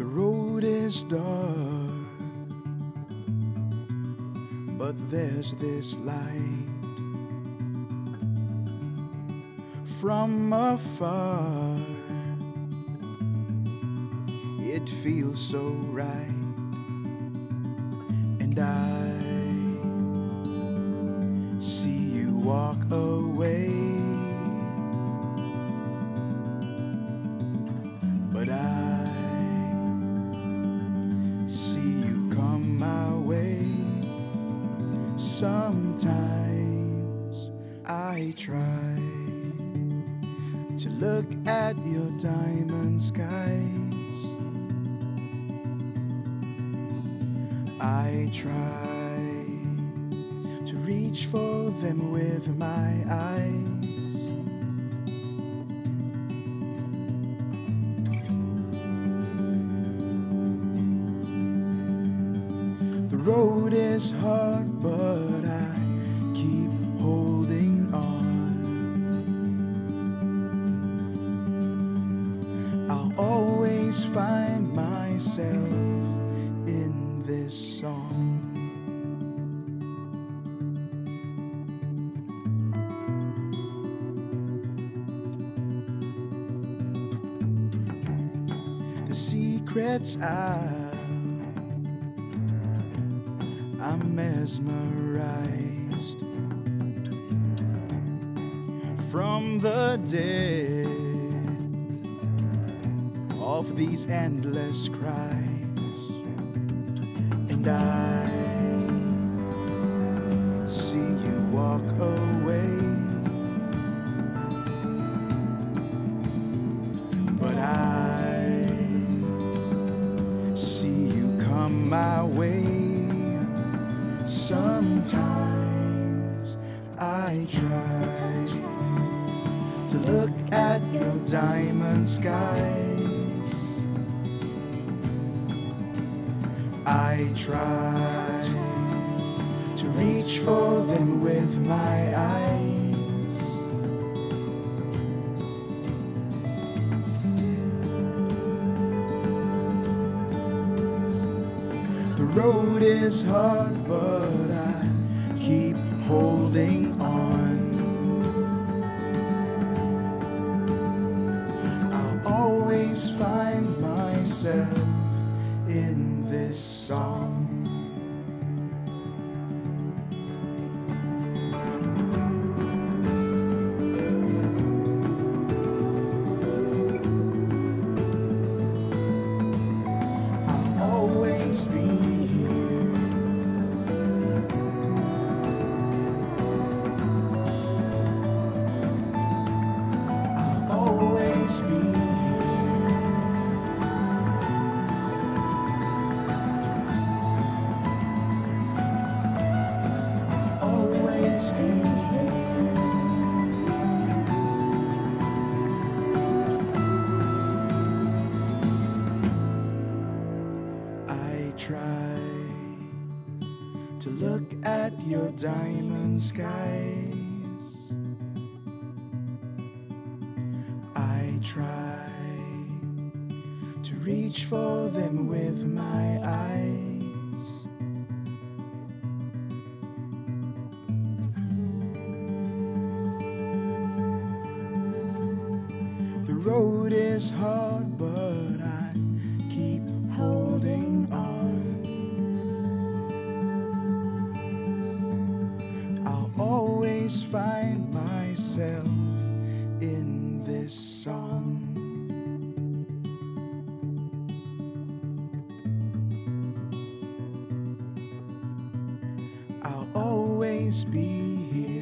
The road is dark, but there's this light. From afar, it feels so right, and I see you walk away, but I see you come my way. Sometimes I try to look at your diamond skies. I try to reach for them with my eyes. The road is hard, but I keep holding on. I'll always find myself in this song. The secret's out, I'm mesmerized from the depths of these endless cries, and I see you walk away, but I see you come my way. Sometimes I try to look at your diamond skies. I try to reach for them with my eyes. The road is hard, but I keep holding on. I'll always find myself in this song. I'll always be here. I'll always be here. Always be here. I try to look at your diamond skies. I try to reach for them with my eyes. The road is hard, but I keep holding on. I'll always find myself in this song. I'll always be here.